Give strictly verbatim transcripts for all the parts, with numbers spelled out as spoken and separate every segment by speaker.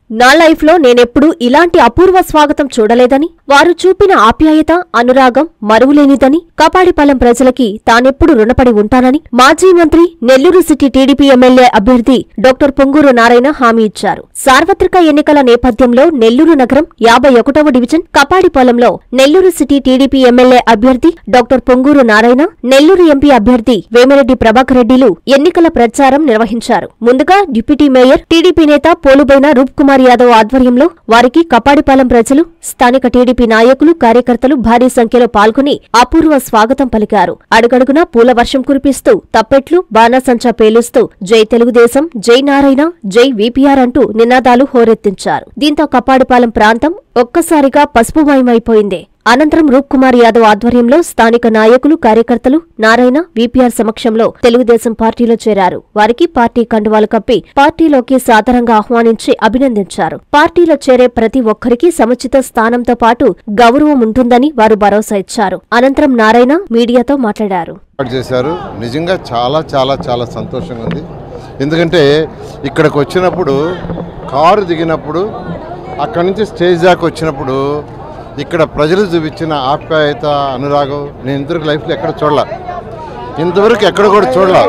Speaker 1: నా లైఫ్ లో నేనెప్పుడు ఇలాంటి అపూర్వ స్వాగతం చూడలేదని, వారు చూపిన ఆప్యాయత, అనురాగం మరువులేనిదని, కపాడిపాలెం ప్రజలకి తానెప్పుడు రుణపడి ఉంటానని మాజీ మంత్రి, నెల్లూరు సిటీ టీడీపీ ఎమ్మెల్యే అభ్యర్థి డాక్టర్ పొంగూరు నారాయణ హామీ ఇచ్చారు. సార్వత్రిక ఎన్నికల నేపథ్యంలో నెల్లూరు నగరం యాభై ఒకటవ డివిజన్ కపాడిపాలెంలో నెల్లూరు సిటీ టీడీపీ ఎమ్మెల్యే అభ్యర్థి డాక్టర్ పొంగూరు నారాయణ, నెల్లూరు ఎంపీ అభ్యర్థి వేమిరెడ్డి ప్రభాకర్ రెడ్డిలు ఎన్నికల ప్రచారం నిర్వహించారు. ముందుగా డిప్యూటీ మేయర్, టీడీపీ నేత పోలుబైన రూప్ కుమార్ యాదవ్ ఆధ్వర్యంలో వారికి కపాడిపాలెం ప్రజలు, స్థానిక టీడీపీ నాయకులు, కార్యకర్తలు భారీ సంఖ్యలో పాల్గొని అపూర్వ స్వాగతం పలికారు. అడుగడుగునా పూల వర్షం కురిపిస్తూ, తప్పెట్లు, బాణాసంచా పేలుస్తూ జై తెలుగుదేశం, జై నారాయణ, జై వీపీఆర్ అంటూ నినాదాలు హోరెత్తించారు. దీంతో కపాడిపాలెం ప్రాంతం ఒక్కసారిగా పసుపుమయమైపోయింది. అనంతరం రూప్ కుమార్ యాదవ్ ఆధ్వర్యంలో స్థానిక నాయకులు, కార్యకర్తలు నారాయణ, వీపీఆర్ సమక్షంలో తెలుగుదేశం పార్టీలో చేరారు. వారికి పార్టీ కండువాలు కప్పి పార్టీలోకి సాదరంగా ఆహ్వానించి అభినందించారు. పార్టీలో చేరే ప్రతి ఒక్కరికి సముచిత స్థానంతో పాటు గౌరవం ఉంటుందని వారు భరోసా ఇచ్చారు. అనంతరం నారాయణ మీడియాతో మాట్లాడారు.
Speaker 2: నిజంగా చాలా చాలా చాలా సంతోషంగా ఉంది. ఎందుకంటే ఇక్కడికి వచ్చినప్పుడు, కారు దిగినప్పుడు, అక్కడి నుంచి స్టేజ్ దాకా వచ్చినప్పుడు ఇక్కడ ప్రజలు చూపించిన ఆప్యాయత, అనురాగం నేను ఇంతవరకు లైఫ్లో ఎక్కడ చూడలే, ఇంతవరకు ఎక్కడ కూడా చూడలే.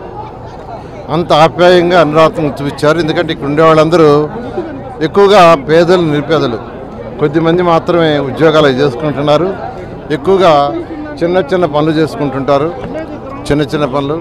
Speaker 2: అంత ఆప్యాయంగా అనురాగం చూపించారు. ఎందుకంటే ఇక్కడ ఉండే వాళ్ళందరూ ఎక్కువగా పేదలు, నిరుపేదలు, కొద్దిమంది మాత్రమే ఉద్యోగాలు చేసుకుంటున్నారు. ఎక్కువగా చిన్న చిన్న పనులు చేసుకుంటుంటారు, చిన్న చిన్న పనులు.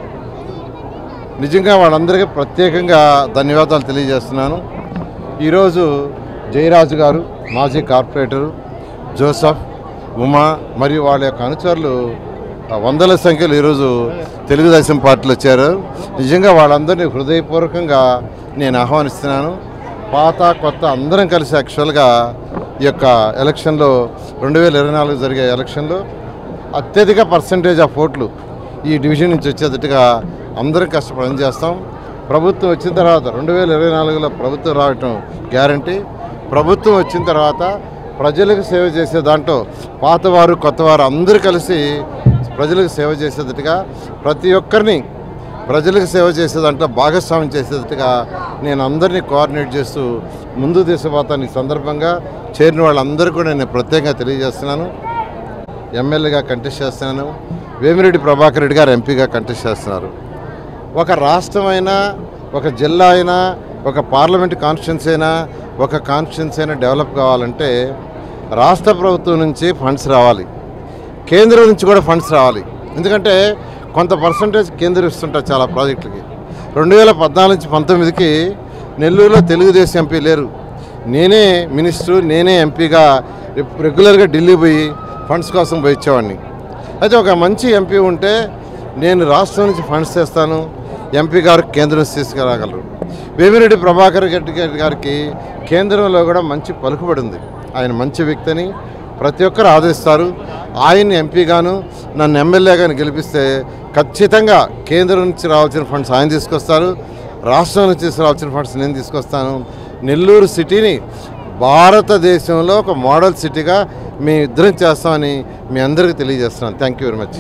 Speaker 2: నిజంగా వాళ్ళందరికీ ప్రత్యేకంగా ధన్యవాదాలు తెలియజేస్తున్నాను. ఈరోజు జయరాజు గారు, మాజీ కార్పొరేటరు, జోసఫ్, ఉమా మరియు వాళ్ళ యొక్క అనుచరులు వందల సంఖ్యలో ఈరోజు తెలుగుదేశం పార్టీలో వచ్చారు. నిజంగా వాళ్ళందరినీ హృదయపూర్వకంగా నేను ఆహ్వానిస్తున్నాను. పాత కొత్త అందరం కలిసి యాక్చువల్గా ఈ యొక్క ఎలక్షన్లో, రెండు వేల ఇరవై నాలుగు జరిగే ఎలక్షన్లో అత్యధిక పర్సంటేజ్ ఆఫ్ ఓట్లు ఈ డివిజన్ నుంచి వచ్చేటట్టుగా అందరం కష్టపడి చేస్తాం. ప్రభుత్వం వచ్చిన తర్వాత, రెండు వేల ఇరవై నాలుగులో ప్రభుత్వం రావటం గ్యారంటీ. ప్రభుత్వం వచ్చిన తర్వాత ప్రజలకు సేవ చేసే దాంట్లో పాతవారు, కొత్తవారు అందరూ కలిసి ప్రజలకు సేవ చేసేటట్టుగా, ప్రతి ఒక్కరిని ప్రజలకు సేవ చేసే దాంట్లో భాగస్వామ్యం చేసేటట్టుగా నేను అందరినీ కోఆర్డినేట్ చేస్తూ ముందు తీసుకుపోతాను. ఈ సందర్భంగా చేరిన వాళ్ళందరూ కూడా నేను ప్రత్యేకంగా తెలియజేస్తున్నాను. ఎమ్మెల్యేగా కంటెస్ట్ చేస్తున్నాను, వేమిరెడ్డి ప్రభాకర్ రెడ్డి గారు ఎంపీగా కంటెస్ట్ చేస్తున్నారు. ఒక రాష్ట్రం అయినా, ఒక జిల్లా అయినా, ఒక పార్లమెంట్ కాన్స్టిట్యున్సీ అయినా, ఒక కాన్స్టిట్యున్సీ అయినా డెవలప్ కావాలంటే రాష్ట్ర ప్రభుత్వం నుంచి ఫండ్స్ రావాలి, కేంద్రం నుంచి కూడా ఫండ్స్ రావాలి. ఎందుకంటే కొంత పర్సంటేజ్ కేంద్రం ఇస్తుంటారు చాలా ప్రాజెక్టులకి. రెండు వేల పద్నాలుగు నుంచి పంతొమ్మిదికి నెల్లూరులో తెలుగుదేశం ఎంపీ లేరు. నేనే మినిస్టరు, నేనే ఎంపీగా రెగ్యులర్గా ఢిల్లీ పోయి ఫండ్స్ కోసం పోయి ఇచ్చేవాడిని. అయితే ఒక మంచి ఎంపీ ఉంటే నేను రాష్ట్రం నుంచి ఫండ్స్ చేస్తాను, ఎంపీ గారు కేంద్రం నుంచి తీసుకురాగలరు. వేమిరెడ్డి ప్రభాకర్ రెడ్డి గారికి కేంద్రంలో కూడా మంచి పలుకుబడి ఉంది. ఆయన మంచి వ్యక్తిని ప్రతి ఒక్కరు ఆదరిస్తారు. ఆయన్ని ఎంపీగాను, నన్ను ఎమ్మెల్యేగాను గెలిపిస్తే ఖచ్చితంగా కేంద్రం నుంచి రావాల్సిన ఫండ్స్ ఆయన తీసుకొస్తారు, రాష్ట్రం నుంచి తీసుకురావాల్సిన ఫండ్స్ నేను తీసుకొస్తాను. నెల్లూరు సిటీని భారతదేశంలో ఒక మోడల్ సిటీగా మేము ఇద్దరం చేస్తామని మీ అందరికీ తెలియజేస్తున్నాను. Thank you very much.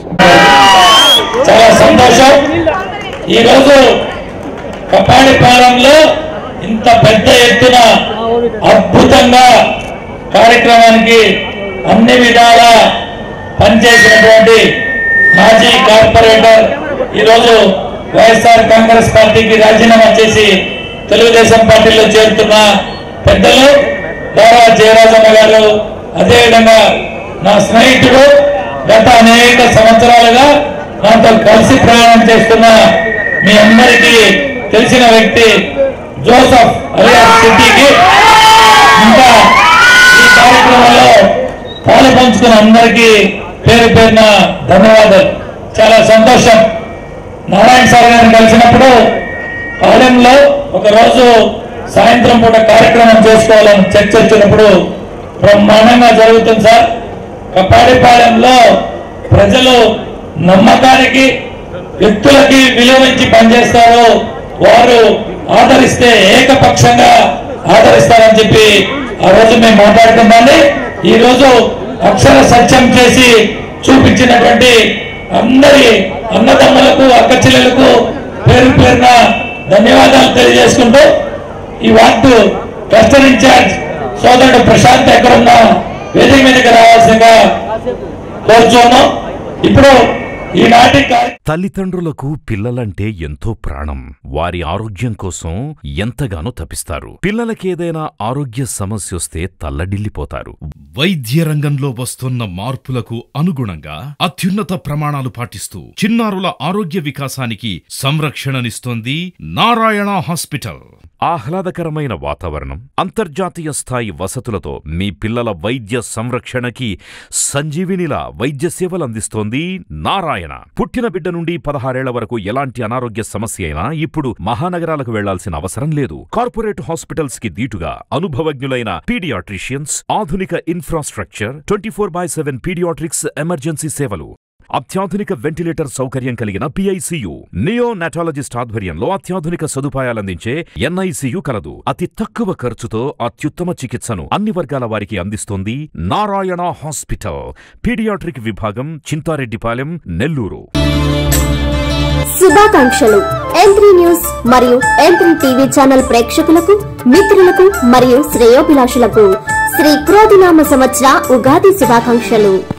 Speaker 3: చాలా సంతోషం. ఈరోజు కపాడిపాలెంలో ఇంత పెద్ద ఎత్తున అద్భుతంగా కార్యక్రమానికి అన్ని విధాలా పనిచేసినటువంటి మాజీ కార్పొరేటర్, ఈరోజు వైఎస్ఆర్ కాంగ్రెస్ పార్టీకి రాజీనామా చేసి తెలుగుదేశం పార్టీలో చేరుతున్న పెద్దలు దారా జయరాజన్న గారు, అదేవిధంగా నా స్నేహితుడు, గత అనేక సంవత్సరాలుగా నాతో కలిసి ప్రయాణం చేస్తున్న మీ అందరికీ తెలిసిన వ్యక్తి జోసఫ్ అలియాస్ సిటీకి, ఇంకా ఈ కార్యక్రమంలో పాలు పంచుకున్న అందరికీ పేరు పేరున ధన్యవాదాలు. చాలా సంతోషం. నారాయణ సార్ గారిని కలిసినప్పుడు పాలెంలో ఒకరోజు సాయంత్రం పూట కార్యక్రమం చేసుకోవాలని చర్చ వచ్చినప్పుడు బ్రహ్మాండంగా జరుగుతుంది సార్. కపాడిపాలెంలో ప్రజలు నమ్మకానికి, వ్యక్తులకి విలువించి పనిచేస్తారు, వారు ఆదరిస్తే ఏకపక్షంగా ఆదరిస్తారని చెప్పి ఆ రోజు మేము మాట్లాడుతున్నాండి. ఈ రోజు అక్షర సత్యం చేసి చూపించినటువంటి అందరి అన్నదమ్ములకు, అక్క చెల్లెలకు పేరు పేరున ధన్యవాదాలు తెలియజేసుకుంటూ ఈ వార్డు క్లస్టర్ ఇన్ఛార్జ్ సోదరుడు ప్రశాంత్ ఎక్కడున్నా వేదిక మీదకి రావాల్సిందిగా కోరుచున్నాం. ఇప్పుడు ఈనాటి
Speaker 4: తల్లిదండ్రులకు పిల్లలంటే ఎంతో ప్రాణం. వారి ఆరోగ్యం కోసం ఎంతగానో తపిస్తారు. పిల్లలకేదైనా ఆరోగ్య సమస్య వస్తే తల్లడిల్లిపోతారు.
Speaker 5: వైద్య రంగంలో వస్తున్న మార్పులకు అనుగుణంగా అత్యున్నత ప్రమాణాలు పాటిస్తూ చిన్నారుల ఆరోగ్య వికాసానికి సంరక్షణనిస్తోంది నారాయణ హాస్పిటల్.
Speaker 4: ఆహ్లాదకరమైన వాతావరణం, అంతర్జాతీయ స్థాయి వసతులతో మీ పిల్లల వైద్య సంరక్షణకి సంజీవినిలా వైద్య సేవలు అందిస్తోంది నారాయణ. పుట్టిన బిడ్డ నుండి పదహారేళ్ల వరకు ఎలాంటి అనారోగ్య సమస్య అయినా ఇప్పుడు మహానగరాలకు వెళ్లాల్సిన అవసరం లేదు. కార్పొరేట్ హాస్పిటల్స్ కి దీటుగా అనుభవజ్ఞులైన పీడియాట్రిషియన్స్, ఆధునిక infrastructure, twenty four by seven paediatrics emergency సేవలు, అత్యాధునిక వెంటిలేటర్ సౌకర్యం కలిగిన పిఐసియు, నియో నాటాలజిస్ట్ ఆధ్వర్యంలో అత్యాధునిక సదుపాయాలందించే ఎన్ఐసియు కలదు. అతి తక్కువ ఖర్చుతో అత్యుత్తమ చికిత్సను అన్ని వర్గాల వారికి అందిస్తోంది నారాయణ హాస్పిటల్. పీడియాట్రిక్ విభాగం, చింతారెడ్డిపాలెం, నెల్లూరు.
Speaker 1: శుభాకాంక్షలు ఎం త్రీ న్యూస్ మరియు ఎం త్రీ టీవీ ఛానల్ ప్రేక్షకులకు, మిత్రులకు మరియు శ్రేయోభిలాషులకు శ్రీ క్రోధినామ సంవత్సర ఉగాది శుభాకాంక్షలు.